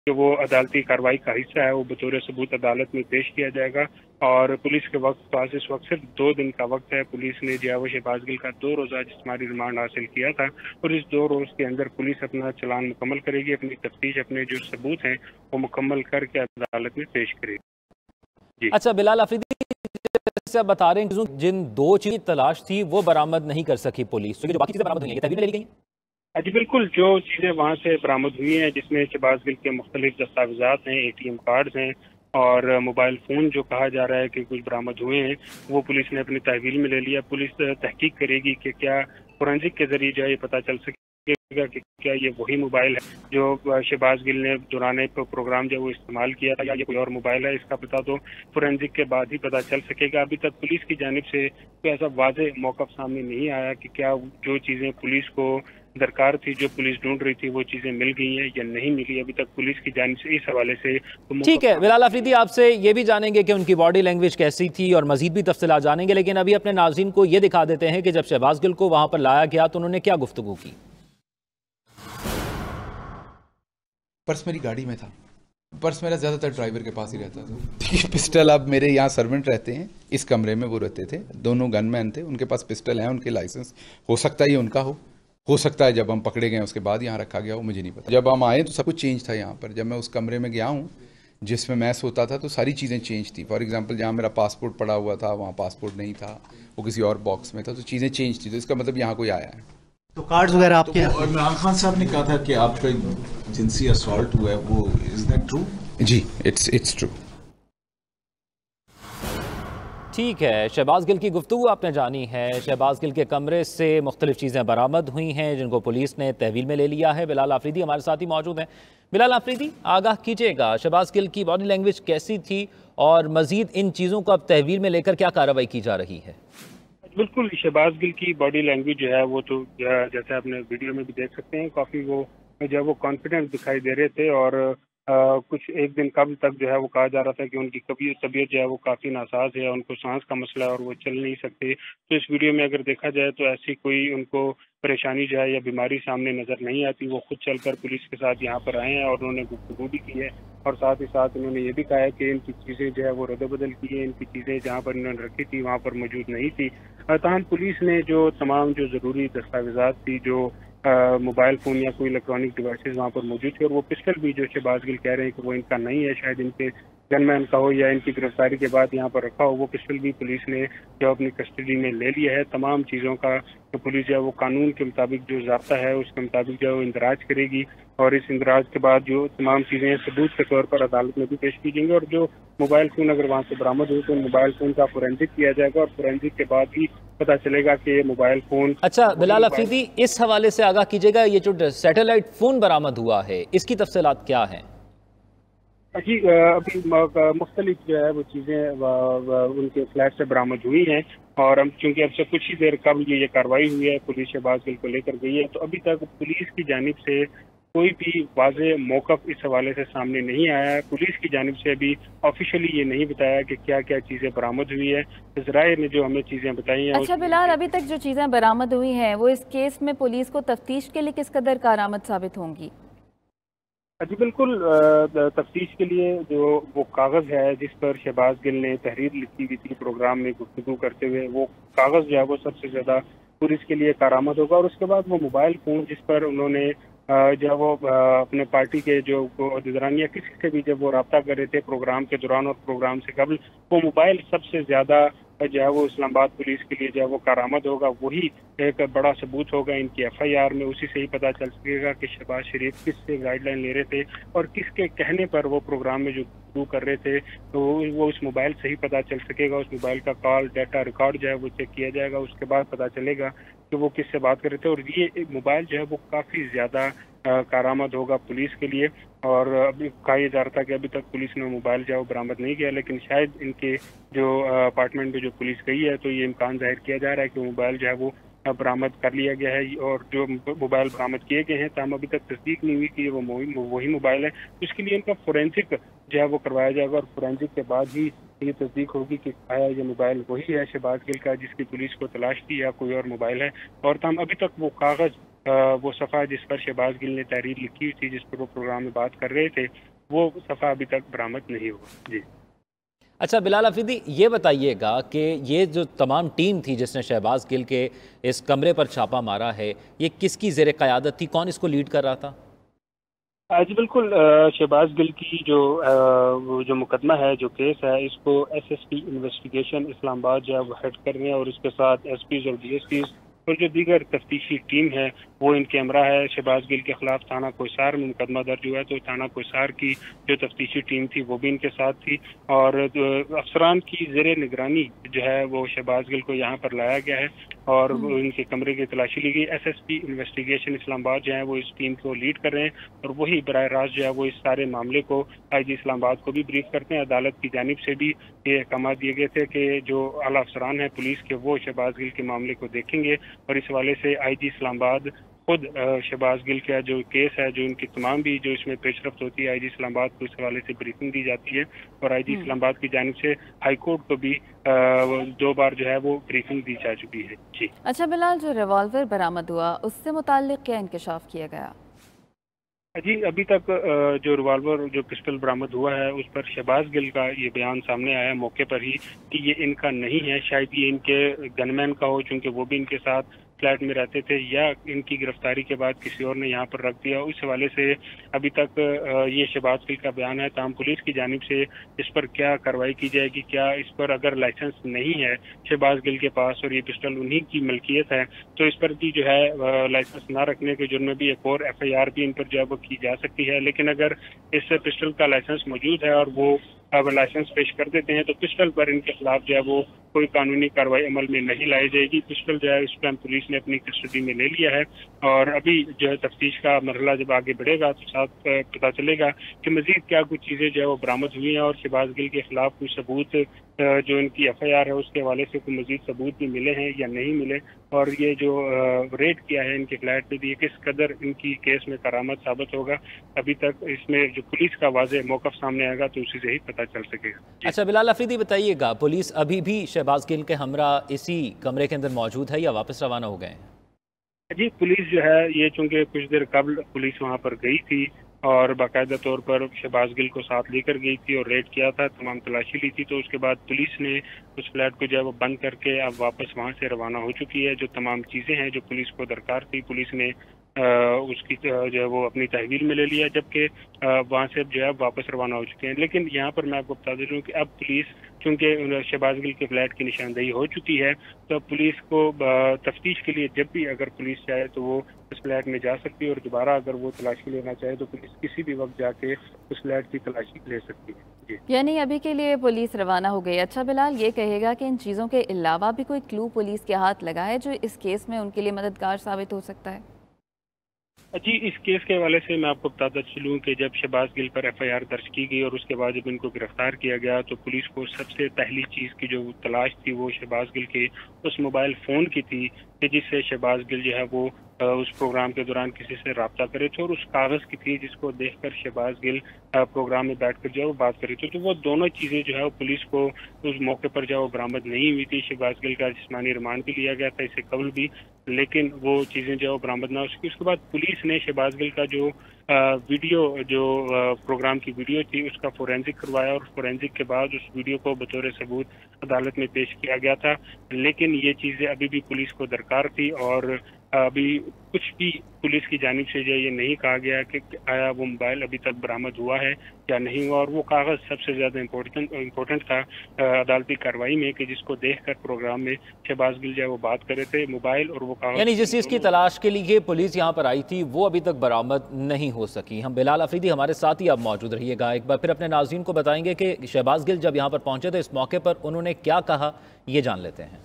کہ وہ عدالتی کارروائی کا حصہ ہے وہ بطور ثبوت عدالت میں پیش کیا جائے گا، اور پولیس کے پاس اس وقت صرف 2 دن کا وقت ہے۔ پولیس نے جو ہے وہ شہباز گل کا 2 روزہ جسمانی ریمانڈ حاصل کیا تھا، اور اس 2 روز کے اندر پولیس اپنا چلان مکمل کرے گی، اپنی تفتیش، اپنے جو ثبوت ہیں وہ مکمل کر کے عدالت میں پیش کرے گی۔ اچھا بلال آفریدی، جیسے آپ بتا رہے ہیں جن 2 چیزیں تلاش تھی وہ برآمد نہیں کر سکی پولیس، جو باقی چیزیں برآمد ہوئی ہیں تحویل میں لے لی گئی ہیں؟ جی بالکل، جو چیزیں وہاں سے برآمد ہوئی ہیں جس میں شہباز گل کے مختلف دستاویزات ہیں، ATM کارڈز ہیں اور موبائل فون جو کہا جا رہا ہے کہ کچھ برآمد ہوئے ہیں، وہ پولیس نے اپنی تحویل میں لے لیا۔ پولیس تحقیق کرے گی کہ کیا فورینسک کے ذریعے جو ہے یہ پتہ چل سکے گا کہ کیا یہ وہی موبائل ہے جو شہباز گل نے دوران پروگرام جو وہ استعمال کیا تھا، یا یہ کوئی اور موبائل ہے۔ اس کا پتہ تو فورینسک کے بعد ہی پتہ چل سکے گا۔ ابھی تک پولیس کی جانب سے کوئی ایسا واضح موقف سامنے نہیں آیا کہ کیا جو چیزیں پولیس کو درکار تھی، جو پولیس ڈھونڈ رہی تھی، وہ چیزیں مل گئی ہیں یا نہیں ملی۔ ابھی تک پولیس کی جانب سے اس حوالے سے ٹھیک ہے بلال آفریدی، آپ سے یہ بھی جانیں گے کہ ان کی باڈی لینگویج کیسی تھی اور مزید بھی تفصیلات جانیں گے، لیکن ابھی اپنے ناظرین کو یہ دکھا دیتے ہیں کہ جب شہباز گل کو وہاں پر لایا گیا تو انہوں نے کیا گفتگو کی۔ پرس میری گاڑی میں تھا، پرس میرا زیادہ تر ڈرائیور کے پاس ہی رہتا تھا۔ پسٹل، اب میرے یہاں سرونٹ رہتے ہیں، اس کمرے میں وہ رہتے تھے، دونوں گن مین تھے، ان کے پاس پسٹل ہیں، ان کے لائسنس ہو سکتا ہے یہ ان کا ہو سکتا ہے جب ہم پکڑے گئے اس کے بعد یہاں رکھا گیا ہو، مجھے نہیں پتا۔ جب ہم آئے تو سب کچھ چینج تھا یہاں پر۔ جب میں اس کمرے میں گیا ہوں جس میں میں سوتا تھا تو ساری چیزیں چینج تھی۔ فار ایگزامپل جہاں میرا پاسپورٹ پڑا ہوا تھا وہاں پاسپورٹ نہیں تھا، وہ کسی اور باکس میں تھا، تو چیزیں چینج تھی، تو اس کا مطلب یہاں کوئی آیا ہے۔ تو کارڈز وغیرہ آپ کے؟ اور عمران خان صاحب نے کہا تھا کہ آپ کا جنسی اسالٹ ہوا ہے، وہ از دیٹ ٹرو؟ جی اٹس ٹرو۔ ٹھیک ہے، شہباز گل کی گفتگو آپ نے جانی ہے۔ شہباز گل کے کمرے سے مختلف چیزیں برآمد ہوئی ہیں جن کو پولیس نے تحویل میں لے لیا ہے۔ بلال آفریدی ہمارے ساتھ ہی موجود ہیں۔ بلال آفریدی، آگاہ کیجیے گا شہباز گل کی باڈی لینگویج کیسی تھی اور مزید ان چیزوں کو اب تحویل میں لے کر کیا کارروائی کی جا رہی ہے؟ بالکل، شہباز گل کی باڈی لینگویج جو ہے وہ تو جیسے آپ نے ویڈیو میں بھی دیکھ سکتے ہیں، کافی وہ جو ہے وہ کانفیڈنٹ دکھائی دے رہے تھے، اور کچھ ایک دن قبل تک جو ہے وہ کہا جا رہا تھا کہ ان کی طبیعت جو ہے وہ کافی ناساز ہے، ان کو سانس کا مسئلہ ہے اور وہ چل نہیں سکتے۔ تو اس ویڈیو میں اگر دیکھا جائے تو ایسی کوئی ان کو پریشانی جو ہے یا بیماری سامنے نظر نہیں آتی۔ وہ خود چل کر پولیس کے ساتھ یہاں پر آئے ہیں اور انہوں نے گفتگو بھی کی ہے، اور ساتھ ہی ساتھ انہوں نے یہ بھی کہا ہے کہ ان کی چیزیں جو ہے وہ رد و بدل کی ہیں، ان کی چیزیں جہاں پر انہوں نے رکھی تھی وہاں پر موجود نہیں تھی۔ تاہم پولیس نے جو تمام جو ضروری دستاویزات تھی، جو موبائل فون یا کوئی الیکٹرانک ڈیوائسز وہاں پر موجود تھے، اور وہ پسٹل بھی جو شہباز گل کہہ رہے ہیں کہ وہ ان کا نہیں ہے، شاید ان کے گن مین کا ہو یا ان کی گرفتاری کے بعد یہاں پر رکھا ہو، وہ پسٹل بھی پولیس نے جو اپنی کسٹڈی میں لے لیا ہے۔ تمام چیزوں کا پولیس جو ہے وہ قانون کے مطابق جو ضابطہ ہے اس کے مطابق جو ہے وہ اندراج کرے گی، اور اس اندراج کے بعد جو تمام چیزیں ثبوت کے طور پر عدالت میں بھی پیش کی جائیں گی، اور جو موبائل فون اگر وہاں سے برآمد ہوئی تو موبائل فون کا فورینسک کیا جائے گا، اور فورینسک کے بعد ہی پتہ چلے گا کہ یہ موبائل فون۔ اچھا بلال آفریدی، اس حوالے سے آگاہ کیجیے گا، یہ جو سیٹلائٹ فون برآمد ہوا ہے اس کی تفصیلات کیا ہیں؟ جی ابھی مختلف جو ہے وہ چیزیں ان کے فلیٹ سے برآمد ہوئی ہیں، اور ہم چونکہ اب سے کچھ ہی دیر قبل یہ کارروائی ہوئی ہے، پولیس شہباز گل کو لے کر گئی ہے، تو ابھی تک پولیس کی جانب سے کوئی بھی واضح موقف اس حوالے سے سامنے نہیں آیا ہے۔ پولیس کی جانب سے ابھی آفیشلی یہ نہیں بتایا کہ کیا کیا چیزیں برآمد ہوئی ہے۔ ذرائع نے جو ہمیں چیزیں بتائی ہیں۔ اچھا بلال، ابھی تک جو چیزیں برآمد ہوئی ہیں وہ اس کیس میں پولیس کو تفتیش کے لیے کس قدر کارآمد ثابت ہوں گی؟ جی بالکل، تفتیش کے لیے جو وہ کاغذ ہے جس پر شہباز گل نے تحریر لکھی ہوئی تھی پروگرام میں گفتگو کرتے ہوئے، وہ کاغذ جو ہے وہ سب سے زیادہ پولیس کے لیے کارآمد ہوگا، اور اس کے بعد وہ موبائل فون جس پر انہوں نے جو ہے وہ اپنے پارٹی کے جو عہدیداران یا کسی سے بھی جب وہ رابطہ کر رہے تھے پروگرام کے دوران اور پروگرام سے قبل، وہ موبائل سب سے زیادہ جو ہے وہ اسلام آباد پولیس کے لیے جو ہے وہ کارآمد ہوگا۔ وہی ایک بڑا ثبوت ہوگا ان کی FIR میں، اسی سے ہی پتہ چل سکے گا کہ شہباز شریف کس سے گائیڈ لائن لے رہے تھے اور کس کے کہنے پر وہ پروگرام میں جو گفتگو کر رہے تھے، تو وہ اس موبائل سے ہی پتہ چل سکے گا۔ اس موبائل کا کال ڈیٹا ریکارڈ جو ہے وہ چیک کیا جائے گا، اس کے بعد پتہ چلے گا کہ وہ کس سے بات کر رہے تھے، اور یہ موبائل جو ہے وہ کافی زیادہ کارآمد ہوگا پولیس کے لیے۔ اور ابھی کہا یہ جا رہا تھا کہ ابھی تک پولیس نے موبائل جو ہے وہ برآمد نہیں کیا، لیکن شاید ان کے جو اپارٹمنٹ میں جو پولیس گئی ہے تو یہ امکان ظاہر کیا جا رہا ہے کہ موبائل جو ہے وہ برآمد کر لیا گیا ہے، اور جو موبائل برآمد کیے گئے ہیں تاہم ابھی تک تصدیق نہیں ہوئی کہ وہ وہی موبائل ہے۔ اس کے لیے ان کا فورینسک جو ہے وہ کروایا جائے گا، اور فورینسک کے بعد ہی یہ تصدیق ہوگی کہ آیا یہ موبائل وہی ہے شہباز گل کا جس کی پولیس کو تلاش تھی یا کوئی اور موبائل ہے۔ اور تاہم ابھی تک وہ کاغذ، وہ صفحہ جس پر شہباز گل نے تحریر لکھی ہوئی تھی جس پر وہ پروگرام میں بات کر رہے تھے، वो सफ़ा अभी तक बरामद नहीं हुआ। जी। अच्छा बिलाल अफरीदी, ये बताइएगा कि ये जो तमाम टीम थी जिसने शहबाज गिल के इस कमरे पर छापा मारा है, ये किसकी ज़ेर क़यादत थी, कौन इसको लीड कर रहा था? जी बिल्कुल, शहबाज गिल की जो मुकदमा है, जो केस है, इसको SSP इन्वेस्टिगेशन इस्लामाबाद जो है वो हेड कर रहे हैं, और इसके साथ SPs और DSPs और जो दीगर तफ्तीशी टीम है वो इनके हमरा है। शहबाज गिल के खिलाफ थाना कोसार में मुकदमा दर्ज हुआ है, तो थाना कोसार की जो तफ्तीशी टीम थी वो भी इनके साथ थी, और अफसरान की ज़ेरे निगरानी जो है वो शहबाज गिल को यहाँ पर लाया गया है और इनके कमरे की तलाशी ली गई। SSP इन्वेस्टिगेशन इस्लामाबाद जो है वो इस टीम को लीड कर रहे हैं, और वही बराह रास्त जो है वो इस सारे मामले को IG इस्लामाबाद को भी ब्रीफ करते हैं। अदालत की जानिब से भी ये अहकाम दिए गए थे कि जो आला अफसरान हैं पुलिस के, वो शहबाज गिल के मामले को देखेंगे, और इस हवाले से IG इस्लामाबाद खुद शहबाज गिल का जो केस है, जो इनकी तमाम भी जो इसमें पेशरफ्त होती है, IG इस्लामाबाद को इस हवाले से ब्रीफिंग दी जाती है, और IG इस्लामाबाद की जानिब से हाई कोर्ट को भी 2 बार जो है वो ब्रीफिंग दी जा चुकी है। जी। अच्छा बिलाल, जो रिवॉल्वर बरामद हुआ उससे मुताल्लिक क्या इंकशाफ किया गया? जी, अभी तक जो रिवॉल्वर, जो पिस्टल बरामद हुआ है, उस पर शहबाज गिल का ये बयान सामने आया मौके पर ही कि ये इनका नहीं है, शायद ये इनके गनमैन का हो, चूँकि वो भी इनके साथ फ्लैट में रहते थे, या इनकी गिरफ्तारी के बाद किसी और ने यहाँ पर रख दिया। उस हवाले से अभी तक ये शहबाज गिल का बयान है। ताहम पुलिस की जानिब से इस पर क्या कार्रवाई की जाएगी, क्या इस पर अगर लाइसेंस नहीं है शहबाज गिल के पास और ये पिस्टल उन्हीं की मलकियत है, तो इस पर भी जो है लाइसेंस ना रखने के जुर्म में भी एक और FIR भी इन पर जो है वो की जा सकती है। लेकिन अगर इस पिस्टल का लाइसेंस मौजूद है और वो अब लाइसेंस पेश कर देते हैं, तो पिस्टल पर इनके खिलाफ जो है वो कोई कानूनी कार्रवाई अमल में नहीं लाई जाएगी। पिस्टल जो है इस टाइम पुलिस ने अपनी कस्टडी में ले लिया है, और अभी जो है तफ्तीश का मरहला जब आगे बढ़ेगा तो साथ पता चलेगा कि मजीद क्या कुछ चीज़ें जो है वो बरामद हुई हैं, और शहबाज गिल के खिलाफ कुछ सबूत जो इनकी FIR है उसके हवाले से कोई मजीद सबूत भी मिले हैं या नहीं मिले, और ये जो रेड किया है इनके फ्लैट पे भी किस कदर इनकी केस में करामत साबित होगा, अभी तक इसमें जो पुलिस का वाज़ेह मौक़िफ़ सामने आएगा तो उसी से ही पता चल सकेगा। अच्छा बिलाल अफरीदी, बताइएगा, पुलिस अभी भी शहबाज गिल के हमरा इसी कमरे के अंदर मौजूद है या वापस रवाना हो गए हैं? जी, पुलिस जो है ये चूँकि कुछ देर कबल पुलिस वहाँ पर गई थी और बाकायदा तौर पर शहबाज गिल को साथ लेकर गई थी और रेड किया था, तमाम तलाशी ली थी, तो उसके बाद पुलिस ने उस फ्लैट को जो है वो बंद करके अब वापस वहाँ से रवाना हो चुकी है। जो तमाम चीज़ें हैं जो पुलिस को दरकार थी, पुलिस ने उसकी जो है वो अपनी तहवील में ले लिया, जबकि वहाँ से जो है वापस रवाना हो चुके हैं। लेकिन यहाँ पर मैं आपको बता दे रहा हूँ कि अब पुलिस, चूँकि शहबाज गिल के फ्लैट की निशानदेही हो चुकी है, तो अब पुलिस को तफ्तीश के लिए जब भी अगर पुलिस चाहे तो वो उस फ्लैट में जा सकती है, और दोबारा अगर वो तलाशी लेना चाहे तो पुलिस किसी भी वक्त जाके उस फ्लैट की तलाशी ले सकती है। यानी अभी के लिए पुलिस रवाना हो गई। अच्छा बिलाल, ये कहेगा कि इन चीज़ों के अलावा भी कोई क्लू पुलिस के हाथ लगा है जो इस केस में उनके लिए मददगार साबित हो सकता है? जी, इस केस के हवाले से मैं आपको बताता चलूँ कि जब शहबाज गिल पर FIR दर्ज की गई और उसके बाद जब इनको गिरफ्तार किया गया, तो पुलिस को सबसे पहली चीज़ की जो तलाश थी वो शहबाज गिल के उस मोबाइल फ़ोन की थी कि जिससे शहबाज गिल जो है वो उस प्रोग्राम के दौरान किसी से रब्ता करे थे, और उस कागज़ की थी जिसको देखकर शहबाज गिल प्रोग्राम में बैठकर जो है वो बात करे थे। तो वो दोनों चीज़ें जो है वो पुलिस को उस मौके पर जो है वो बरामद नहीं हुई थी। शहबाज गिल का जिस्मानी रिमांड भी लिया गया था इससे कबल भी, लेकिन वो चीज़ें जो है वो बरामद ना हो सकी। उसके बाद पुलिस ने शहबाज गिल का जो वीडियो, जो प्रोग्राम की वीडियो थी, उसका फोरेंसिक करवाया, और फोरेंसिक के बाद उस वीडियो को बतौर सबूत अदालत में पेश किया गया था। लेकिन ये चीज़ें अभी भी पुलिस को दरकार थी, और अभी कुछ भी पुलिस की जानिब से जो ये नहीं कहा गया कि आया वो मोबाइल अभी तक बरामद हुआ है या नहीं हुआ, और वो कागज़ सबसे ज़्यादा इम्पोर्टेंट था अदालती कार्रवाई में कि जिसको देखकर प्रोग्राम में शहबाज गिल जो है वो बात कर रहे थे, मोबाइल और वो कागज़। यानी जिस चीज़ की तलाश के लिए पुलिस यहाँ पर आई थी वो अभी तक बरामद नहीं हो सकी। हम बिलाल अफरीदी हमारे साथ ही आप मौजूद रहिएगा। एक बार फिर अपने नाज़रीन को बताएंगे कि शहबाज गिल जब यहाँ पर पहुँचे तो इस मौके पर उन्होंने क्या कहा, ये जान लेते हैं।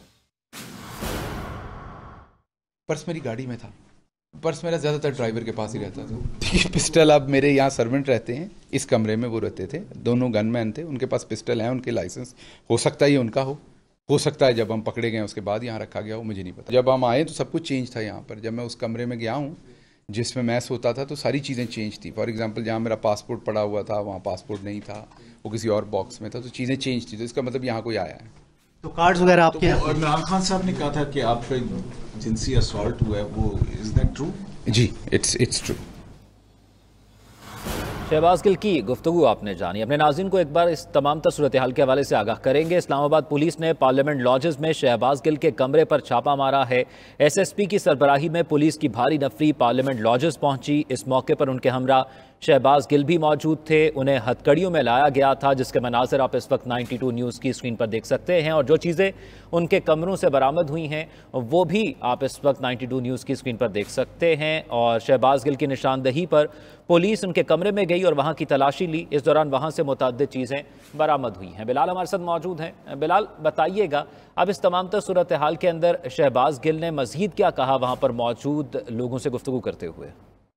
पर्स मेरी गाड़ी में था, पर्स मेरा ज़्यादातर ड्राइवर के पास ही रहता था। ठीक है, पिस्टल, अब मेरे यहाँ सर्वेंट रहते हैं, इस कमरे में वो रहते थे, दोनों गनमैन थे, उनके पास पिस्टल है, उनके लाइसेंस हो सकता है ये उनका हो सकता है जब हम पकड़े गए उसके बाद यहाँ रखा गया हो, मुझे नहीं पता। जब हम आए तो सब कुछ चेंज था यहाँ पर। जब मैं उस कमरे में गया हूँ जिसमें मैं सोता था तो सारी चीज़ें चेंज थी। फॉर एग्जांपल जहाँ मेरा पासपोर्ट पड़ा हुआ था वहाँ पासपोर्ट नहीं था, वो किसी और बॉक्स में था, तो चीज़ें चेंज थी। तो इसका मतलब यहाँ कोई आया है। तो कार्ड्स वगैरह आपके और इमरान खान साहब ने कहा था कि आपका जिनसी असॉल्ट हुआ है, वो इज दैट ट्रू? जी, इट्स ट्रू। शहबाज गिल की गुफ्तगू आपने जानी। अपने नाज़रीन को एक बार इस तमाम तर सूरत हाल के हवाले से आगाह करेंगे। इस्लामाबाद पुलिस ने पार्लियामेंट लॉजेस में शहबाज गिल के कमरे पर छापा मारा है। SSP की सरबराही में पुलिस की भारी नफरी पार्लियामेंट लॉजेस पहुंची। इस मौके पर उनके हमरा शहबाज गिल भी मौजूद थे। उन्हें हथकड़ियों में लाया गया था, जिसके मनाज़र आप इस वक्त 92 न्यूज़ की स्क्रीन पर देख सकते हैं, और जो चीज़ें उनके कमरों से बरामद हुई हैं वो भी आप इस वक्त 92 न्यूज़ की स्क्रीन पर देख सकते हैं। और शहबाज गिल की निशानदही पर पुलिस उनके कमरे में गई और वहाँ की तलाशी ली। इस दौरान वहाँ से मुतअद्दिद चीज़ें बरामद हुई हैं। बिलाल हमारे साथ मौजूद हैं। बिलाल, बताइएगा अब इस तमाम तर सूरत हाल के अंदर शहबाज गिल ने मज़ीद क्या कहा वहाँ पर मौजूद लोगों से गुफ्तगू करते हुए?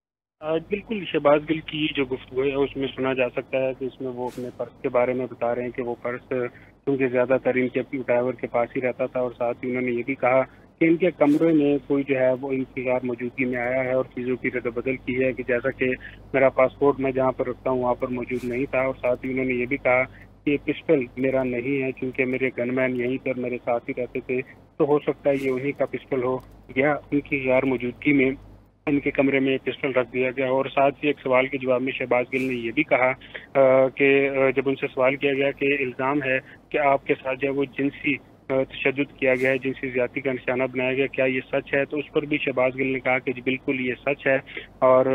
बिल्कुल, शहबाज गिल की जो गुफ्तगू है उसमें सुना जा सकता है कि इसमें वो अपने पर्स के बारे में बता रहे हैं कि वो पर्स क्योंकि ज़्यादातर इनके ड्राइवर के पास ही रहता था, और साथ ही उन्होंने ये भी कहा कि इनके कमरे में कोई जो है वो इनकी गैर मौजूदगी में आया है और चीज़ों की रद्द-बदल की है, कि जैसा कि मेरा पासपोर्ट मैं जहाँ पर रखता हूँ वहाँ पर मौजूद नहीं था। और साथ ही उन्होंने ये भी कहा कि पिस्टल मेरा नहीं है, क्योंकि मेरे गनमैन यहीं पर मेरे साथ ही रहते थे, तो हो सकता है ये उन्हीं का पिस्टल हो या उनकी गैर मौजूदगी में इनके कमरे में पिस्टल रख दिया गया। और साथ ही एक सवाल के जवाब में शहबाज गिल ने ये भी कहा कि जब उनसे सवाल किया गया कि इल्ज़ाम है कि आपके साथ जो है वो जिनसी तशद्दुद किया गया है, जिनसी ज़्यादती का निशाना बनाया गया, क्या ये सच है? तो उस पर भी शहबाज गिल ने कहा कि जी बिल्कुल ये सच है, और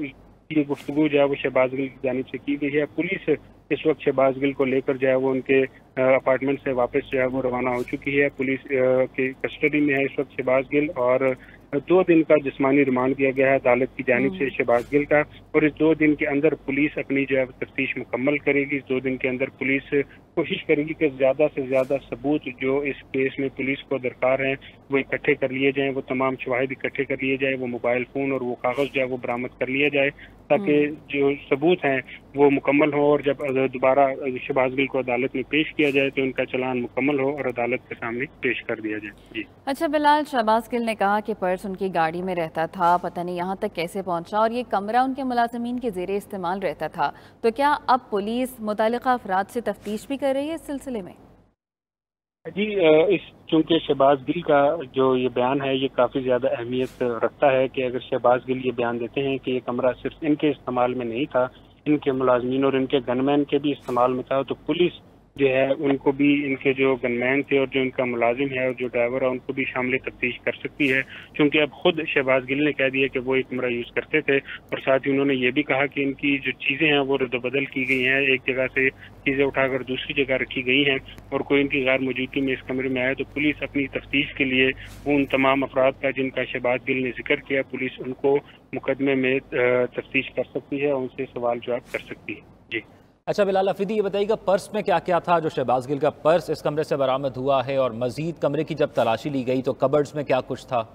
ये गुफ्तगू जो है वो शहबाज गिल की जानिब से की गई है। पुलिस इस वक्त शहबाज गिल को लेकर जो है वो उनके अपार्टमेंट से वापस जो है वो रवाना हो चुकी है। पुलिस की कस्टडी में है इस वक्त शहबाज गिल, और 2 दिन का जिस्मानी रिमांड दिया गया है अदालत की जानिब से शहबाज गिल का। और इस 2 दिन के अंदर पुलिस अपनी जो है तफ्तीश मुकम्मल करेगी। इस 2 दिन के अंदर पुलिस कोशिश करेगी कि ज़्यादा से ज़्यादा सबूत जो इस केस में पुलिस को दरकार हैं वो इकट्ठे कर लिए जाएं, वो तमाम शवाहिद इकट्ठे कर लिए जाए, वो मोबाइल फ़ोन और वो कागज़ जो है वो बरामद कर लिया जाए, ताकि जो सबूत हैं वो मुकम्मल हो, और जब दोबारा शहबाज गिल को अदालत में पेश किया जाए तो उनका चालान मुकम्मल हो और अदालत के सामने पेश कर दिया जाए। जी अच्छा बिलाल, शहबाज गिल ने कहा कि पर्स उनकी गाड़ी में रहता था, पता नहीं यहाँ तक कैसे पहुँचा, और ये कमरा उनके मुलाजमीन के ज़ेरे इस्तेमाल रहता था, तो क्या अब पुलिस मुतल्लिका अफराद से तफ्तीश भी कर रही है इस सिलसिले में? जी, इस चूँकि शहबाज गिल का जो ये बयान है ये काफ़ी ज़्यादा अहमियत रखता है, कि अगर शहबाज गिल ये बयान देते हैं कि ये कमरा सिर्फ इनके इस्तेमाल में नहीं था, इनके मुलाजमीन और इनके गनमैन के भी इस्तेमाल में था, तो पुलिस जो है उनको भी, इनके जो गनमैन थे और जो इनका मुलाजिम है और जो ड्राइवर है उनको भी शामिल तफ्तीश कर सकती है, क्योंकि अब खुद शहबाज गिल ने कह दिया कि वो एक कमरा यूज़ करते थे। और साथ ही उन्होंने ये भी कहा कि इनकी जो चीज़ें हैं वो रद्द-बदल की गई हैं, एक जगह से चीज़ें उठाकर दूसरी जगह रखी गई हैं, और कोई इनकी गैर मौजूदगी में इस कमरे में आया तो पुलिस अपनी तफ्तीश के लिए उन तमाम अफराद का जिनका शहबाज गिल ने जिक्र किया, पुलिस उनको मुकदमे में तफ्तीश कर सकती है, उनसे सवाल जवाब कर सकती है। जी अच्छा बिलाल अफरीदी, ये बताइएगा पर्स में क्या क्या था? जो शहबाज गिल का पर्स इस कमरे से बरामद हुआ है, और मजीद कमरे की जब तलाशी ली गई तो कबर्ड्स में क्या कुछ था?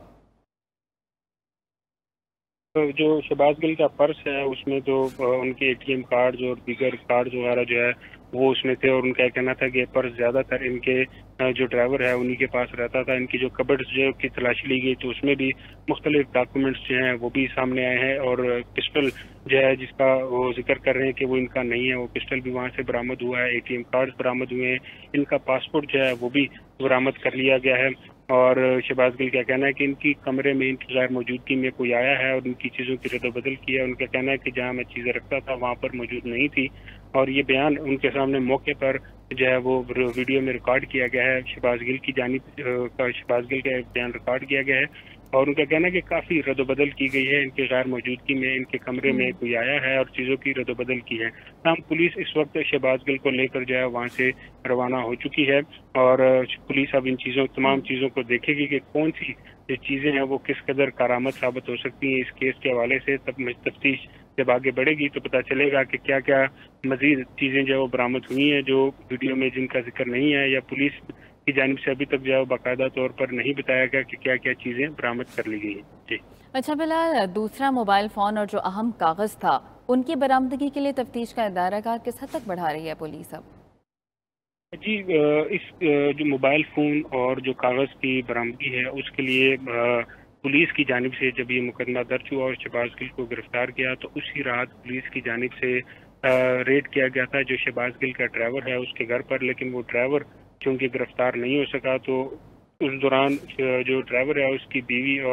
तो जो शहबाज गिल का पर्स है उसमें तो उनके ATM कार्ड और दीगर कार्ड वगैरह जो है वो उसमें थे, और उनका कहना था कि ये पर्स ज़्यादातर इनके जो ड्राइवर है उन्हीं के पास रहता था। इनकी जो कबर्ड्स जो की तलाशी ली गई तो उसमें भी मुख्तलिफ डॉक्यूमेंट्स जो हैं वो भी सामने आए हैं, और पिस्टल जो है जिसका वो जिक्र कर रहे हैं कि वो इनका नहीं है, वो पिस्टल भी वहाँ से बरामद हुआ है, ATM कार्ड बरामद हुए हैं, इनका पासपोर्ट जो है वो भी बरामद कर लिया गया है। और शहबाज गिल का कहना है कि इनकी कमरे में इनकी गैर मौजूदगी में कोई आया है और इनकी चीज़ों की रद्द-बदल की है। उनका कहना है कि जहाँ मैं चीज़ें रखता था वहाँ पर मौजूद नहीं थी, और ये बयान उनके सामने मौके पर जो है वो वीडियो में रिकॉर्ड किया गया है। शहबाज गिल की जानिब का शहबाज गिल का बयान रिकॉर्ड किया गया है, और उनका कहना है कि काफ़ी रद्द-बदल की गई है, इनके गैर मौजूदगी में इनके कमरे में कोई आया है और चीज़ों की रद्द-बदल की है। हम पुलिस इस वक्त शहबाज गिल को लेकर जो है वहाँ से रवाना हो चुकी है, और पुलिस अब इन तमाम चीज़ों को देखेगी कि कौन सी चीज़ें हैं वो किस कदर कारामद साबित हो सकती हैं इस केस के हवाले से। तब तफ्तीश जब आगे बढ़ेगी तो पता चलेगा कि क्या क्या मज़ीद चीज़ें जो है वो बरामद हुई हैं जो वीडियो में जिनका जिक्र नहीं है, या पुलिस की जानिब से अभी तक जो है बाकायदा तौर पर नहीं बताया गया कि क्या क्या चीज़ें बरामद कर ली गई हैं। जी अच्छा बिलाल, दूसरा मोबाइल फ़ोन और जो अहम कागज़ था उनकी बरामदगी के लिए तफ्तीश का इदारा किस हद तक बढ़ा रही है पुलिस अब? जी, इस जो मोबाइल फ़ोन और जो कागज़ की बरामदगी है उसके लिए पुलिस की जानिब से जब ये मुकदमा दर्ज हुआ और शहबाज गिल को गिरफ्तार किया तो उसी रात पुलिस की जानिब से रेड किया गया था जो शहबाज गिल का ड्राइवर है उसके घर पर, लेकिन वो ड्राइवर चूँकि गिरफ्तार नहीं हो सका, तो उस दौरान जो ड्राइवर है उसकी बीवी और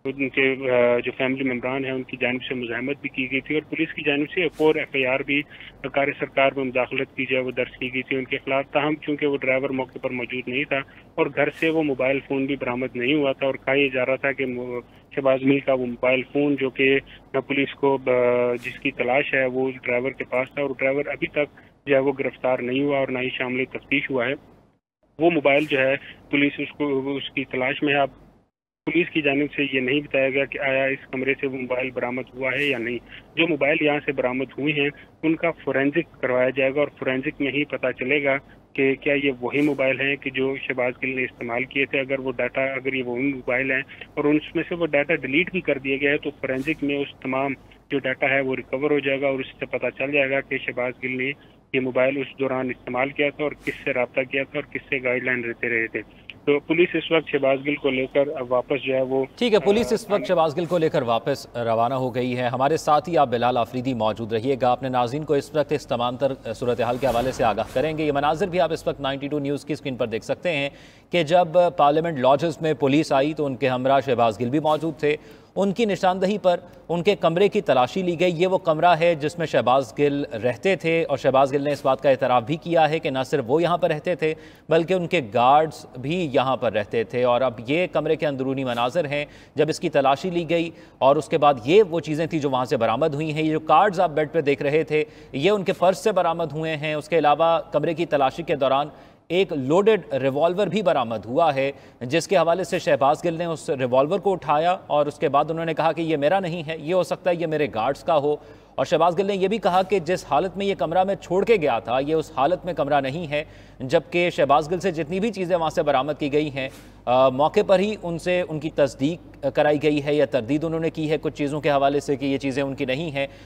उनके जो फैमिली मेम्बरान हैं उनकी जानिब से मुज़ाहमत भी की गई थी और पुलिस की जानिब से एक और FIR भी कार सरकार में मुदाखलत की जाए वो दर्ज की गई थी उनके खिलाफ। ताहम चूँकि वो ड्राइवर मौके पर मौजूद नहीं था और घर से वो मोबाइल फ़ोन भी बरामद नहीं हुआ था और कहा जा रहा था कि शहबाज मिल का वो मोबाइल फ़ोन जो कि पुलिस को जिसकी तलाश है वो ड्राइवर के पास था और ड्राइवर अभी तक जो है वो गिरफ्तार नहीं हुआ और ना ही शामिल तफ्तीश हुआ है। वो मोबाइल जो है पुलिस उसकी तलाश में है। अब पुलिस की जानिब से ये नहीं बताया गया कि आया इस कमरे से वो मोबाइल बरामद हुआ है या नहीं। जो मोबाइल यहाँ से बरामद हुए हैं उनका फोरेंसिक करवाया जाएगा और फोरेंसिक में ही पता चलेगा कि क्या ये वही मोबाइल हैं कि जो शहबाज गिल ने इस्तेमाल किए थे। अगर ये वही मोबाइल हैं और उसमें से वो डाटा डिलीट भी कर दिया गया है तो फोरेंसिक में उस तमाम जो डाटा है वो रिकवर हो जाएगा और उससे पता चल जाएगा कि शहबाज गिल ने ये मोबाइल उस दौरान इस्तेमाल किया था और किससे रब्ता किया था और किससे गाइडलाइन देते रहे थे। तो पुलिस इस वक्त शहबाज गिल को लेकर वापस जो है वो ठीक है, पुलिस इस वक्त शहबाज गिल को लेकर वापस रवाना हो गई है। हमारे साथ ही आप बिलाल आफरीदी मौजूद रहिएगा, अपने नाज़रीन को इस वक्त इस तमाम तर सूरत हाल के हवाले से आगाह करेंगे। ये मनाजिर भी आप इस वक्त 92 न्यूज़ की स्क्रीन पर देख सकते हैं कि जब पार्लियामेंट लॉजेस में पुलिस आई तो उनके हमरा शहबाज गिल भी मौजूद थे। उनकी निशानदही पर उनके कमरे की तलाशी ली गई। ये वो कमरा है जिसमें शहबाज गिल रहते थे और शहबाज गिल ने इस बात का एतराफ़ भी किया है कि न सिर्फ वो यहाँ पर रहते थे बल्कि उनके गार्ड्स भी यहाँ पर रहते थे। और अब ये कमरे के अंदरूनी मनाज़र हैं जब इसकी तलाशी ली गई और उसके बाद ये वो चीज़ें थी जो वहाँ से बरामद हुई हैं। ये जो कार्ड्स आप बेड पर देख रहे थे ये उनके पर्स से बरामद हुए हैं। उसके अलावा कमरे की तलाशी के दौरान एक लोडेड रिवॉल्वर भी बरामद हुआ है जिसके हवाले से शहबाज गिल ने उस रिवॉल्वर को उठाया और उसके बाद उन्होंने कहा कि ये मेरा नहीं है, ये हो सकता है ये मेरे गार्ड्स का हो। और शहबाज गिल ने यह भी कहा कि जिस हालत में ये कमरा मैं छोड़ के गया था ये उस हालत में कमरा नहीं है। जबकि शहबाज गिल से जितनी भी चीज़ें वहाँ से बरामद की गई हैं मौके पर ही उनसे उनकी तस्दीक कराई गई है या तरदीद उन्होंने की है कुछ चीज़ों के हवाले से कि ये चीज़ें उनकी नहीं हैं।